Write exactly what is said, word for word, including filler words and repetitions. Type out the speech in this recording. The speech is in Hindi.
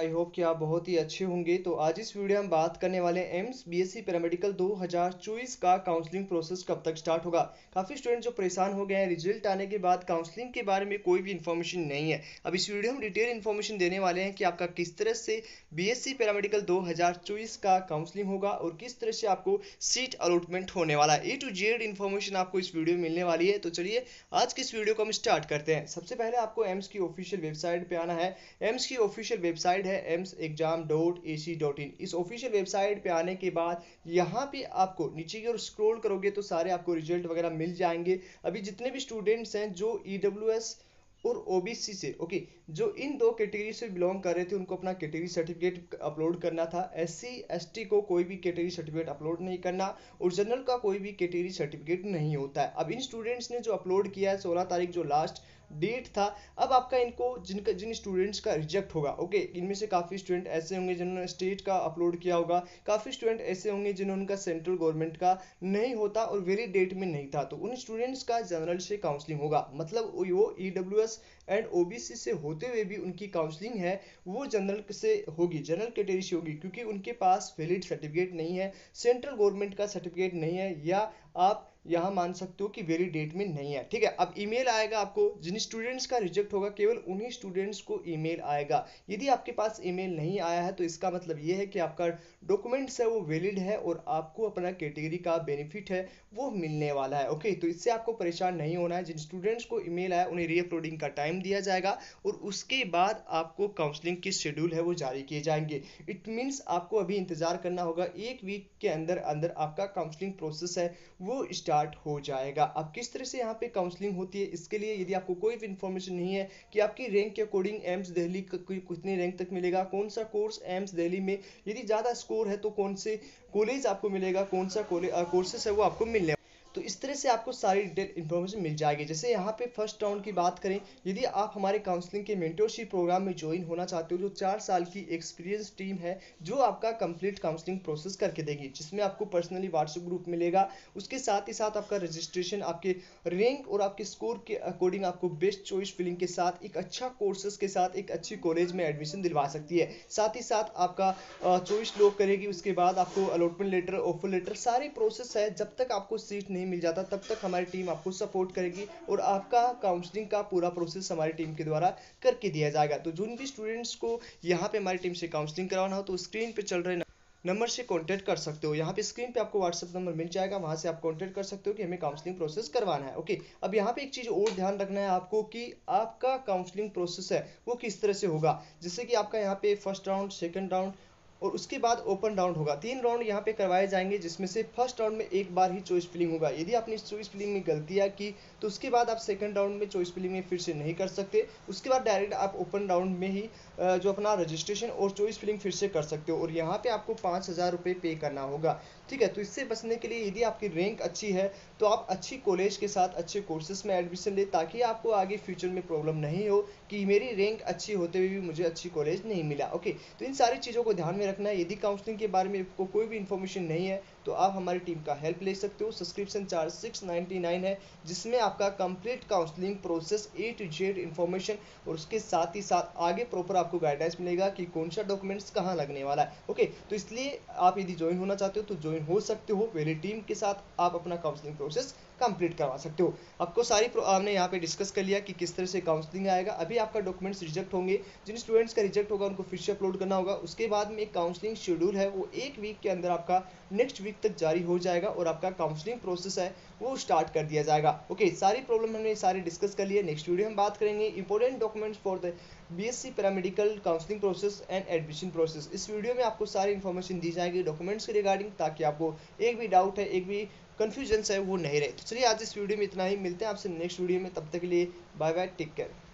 आई होप कि आप बहुत ही अच्छे होंगे। तो आज इस वीडियो में हम बात करने वाले हैं एम्स बीएससी पैरामेडिकल दो हज़ार चौबीस का काउंसलिंग प्रोसेस कब तक स्टार्ट होगा। काफ़ी स्टूडेंट जो परेशान हो गए हैं रिजल्ट आने के बाद काउंसलिंग के बारे में कोई भी इन्फॉर्मेशन नहीं है। अब इस वीडियो में डिटेल इन्फॉर्मेशन देने वाले हैं कि आपका किस तरह से बीएससी पैरामेडिकल दो हज़ार चौबीस का काउंसलिंग होगा और किस तरह से आपको सीट अलॉटमेंट होने वाला है। ए टू जेड इन्फॉर्मेशन आपको इस वीडियो में मिलने वाली है। तो चलिए आज की इस वीडियो को हम स्टार्ट करते हैं। सबसे पहले आपको एम्स की ऑफिशियल वेबसाइट पे आना है। एम्स की ऑफिशियल वेबसाइट है AIIMS exam dot A C dot in. इस ऑफिशियल वेबसाइट पे आने के बाद यहाँ पे आपको नीचे की ओर स्क्रॉल करोगे तो सारे आपको रिजल्ट वगैरह मिल जाएंगे। अभी जितने भी स्टूडेंट्स हैं जो ई डब्ल्यू एस और ओबीसी से ओके जो इन दो कैटेगरी से बिलोंग कर रहे थे उनको अपना कैटेगरी सर्टिफिकेट अपलोड करना था। एस सी एस टी को कोई भी कैटेगरी सर्टिफिकेट अपलोड नहीं करना और जनरल का कोई भी कैटेगरी सर्टिफिकेट नहीं होता है। अब इन स्टूडेंट्स ने जो अपलोड किया है सोलह तारीख जो लास्ट डेट था, अब आपका इनको जिनका जिन स्टूडेंट्स का रिजेक्ट होगा ओके इनमें से काफ़ी स्टूडेंट ऐसे होंगे जिन्होंने स्टेट का अपलोड किया होगा, काफ़ी स्टूडेंट ऐसे होंगे जिन्होंने का सेंट्रल गवर्नमेंट का नहीं होता और वेरी डेट में नहीं था, तो उन स्टूडेंट्स का जनरल से काउंसलिंग होगा। मतलब वो E W S and OBC से होते हुए भी उनकी काउंसलिंग है वो जनरल से होगी, जनरल कैटेगरी से होगी, क्योंकि उनके पास वैलिड सर्टिफिकेट नहीं है, सेंट्रल गवर्नमेंट का सर्टिफिकेट नहीं है, या आप यहाँ मान सकते हो कि वेरी डेट में नहीं है। ठीक है, अब ईमेल आएगा आपको, जिन स्टूडेंट्स का रिजेक्ट होगा केवल उन्हीं स्टूडेंट्स को ईमेल आएगा। यदि आपके पास ईमेल नहीं आया है तो इसका मतलब ये है कि आपका डॉक्यूमेंट्स है वो वैलिड है और आपको अपना कैटेगरी का बेनिफिट है वो मिलने वाला है। ओके, तो इससे आपको परेशान नहीं होना है। जिन स्टूडेंट्स को ईमेल आया उन्हें रीअपलोडिंग का टाइम दिया जाएगा और उसके बाद आपको काउंसलिंग की शेड्यूल है वो जारी किए जाएंगे। इट मीन्स आपको अभी इंतजार करना होगा, एक वीक के अंदर अंदर आपका काउंसलिंग प्रोसेस है वो स्टार्ट हो जाएगा। अब किस तरह से यहाँ पे काउंसलिंग होती है, इसके लिए यदि आपको कोई भी इंफॉर्मेशन नहीं है कि आपकी रैंक के अकॉर्डिंग एम्स दिल्ली कितने रैंक तक मिलेगा, कौन सा कोर्स एम्स दिल्ली में यदि ज़्यादा स्कोर है तो कौन से कॉलेज आपको मिलेगा, कौन सा कोर्सेस है वो आपको मिलने, तो इस तरह से आपको सारी डिटेल इन्फॉर्मेशन मिल जाएगी। जैसे यहाँ पे फर्स्ट राउंड की बात करें, यदि आप हमारे काउंसलिंग के मेंटरशिप प्रोग्राम में ज्वाइन होना चाहते हो, जो चार साल की एक्सपीरियंस टीम है जो आपका कंप्लीट काउंसलिंग प्रोसेस करके देगी, जिसमें आपको पर्सनली व्हाट्सएप ग्रुप मिलेगा, उसके साथ ही साथ आपका रजिस्ट्रेशन आपके रैंक और आपके स्कोर के अकॉर्डिंग आपको बेस्ट चॉइस फिलिंग के साथ एक अच्छा कोर्सेज के साथ एक अच्छी कॉलेज में एडमिशन दिलवा सकती है। साथ ही साथ आपका चॉइस लॉक करेगी, उसके बाद आपको अलॉटमेंट लेटर, ऑफर लेटर, सारे प्रोसेस है। जब तक आपको सीट नहीं मिल जाता तब तक हमारी टीम आपको सपोर्ट करेगी और आपका काउंसलिंग का पूरा प्रोसेस हमारी टीम के द्वारा करके दिया जाएगा। तो जिन भी स्टूडेंट्स को यहाँ पे हमारी टीम से काउंसलिंग करवाना हो तो स्क्रीन पे चल रहे नंबर से कांटेक्ट कर सकते हो। यहाँ पे स्क्रीन पे आपको व्हाट्सएप नंबर मिल जाएगा, वहां से आप कांटेक्ट कर सकते हो कि हमें काउंसलिंग प्रोसेस करवाना है। ओके, अब यहाँ पे एक चीज़ और ध्यान रखना है आपको कि आपका काउंसलिंग प्रोसेस है वो किस तरह से होगा। जैसे कि आपका यहाँ पे फर्स्ट राउंड, सेकंड राउंड और उसके बाद ओपन राउंड होगा। तीन राउंड यहाँ पे करवाए जाएंगे, जिसमें से फर्स्ट राउंड में एक बार ही चॉइस फिलिंग होगा। यदि आपने इस चॉइस फिलिंग में गलतियाँ की तो उसके बाद आप सेकंड राउंड में चॉइस फिलिंग में फिर से नहीं कर सकते। उसके बाद डायरेक्ट आप ओपन राउंड में ही जो अपना रजिस्ट्रेशन और चॉइस फिलिंग फिर से कर सकते हो और यहाँ पे आपको पाँच हज़ार रुपये पे करना होगा। ठीक है, तो इससे बचने के लिए यदि आपकी रैंक अच्छी है तो आप अच्छी कॉलेज के साथ अच्छे कोर्सेज में एडमिशन ले, ताकि आपको आगे फ्यूचर में प्रॉब्लम नहीं हो कि मेरी रैंक अच्छी होते हुए भी मुझे अच्छी कॉलेज नहीं मिला। ओके, तो इन सारी चीज़ों को ध्यान में रखना है। यदि काउंसलिंग के बारे में आपको कोई भी इन्फॉर्मेशन नहीं है तो आप हमारी टीम का हेल्प ले सकते हो। Subscription charge six ninety nine है, जिसमें आपका complete counselling process A to Z information और उसके साथ ही साथ आगे प्रॉपर आपको गाइडेंस मिलेगा कि कौन सा डॉक्यूमेंट्स कहाँ लगने वाला है। ओके, तो इसलिए आप यदि ज्वाइन होना चाहते हो तो ज्वाइन हो सकते हो, मेरी टीम के साथ आप अपना काउंसलिंग प्रोसेस कंप्लीट करवा सकते हो। आपको सारी हमने यहाँ पे डिस्कस कर लिया कि किस तरह से काउंसलिंग आएगा। अभी आपका डॉक्यूमेंट्स रिजेक्ट होंगे, जिन स्टूडेंट्स का रिजेक्ट होगा उनको फिर से अपलोड करना होगा। उसके बाद में एक काउंसलिंग शेड्यूल है वो एक वीक के अंदर आपका नेक्स्ट वीक तक जारी हो जाएगा और आपका काउंसलिंग प्रोसेस है वो स्टार्ट कर दिया जाएगा। ओके, सारी प्रॉब्लम हमने सारी डिस्कस कर लिए। नेक्स्ट वीडियो हम बात करेंगे important documents for the BSc paramedical counselling process and admission process. इस वीडियो में आपको सारी इन्फॉर्मेशन दी जाएगी डॉक्यूमेंट्स के रिगार्डिंग, ताकि आपको एक भी डाउट है, एक भी कन्फ्यूजन है वो नहीं रहे। तो चलिए आज इस वीडियो में इतना ही, मिलते हैं आपसे नेक्स्ट वीडियो में, तब तक के लिए बाय बाय, टेक केयर।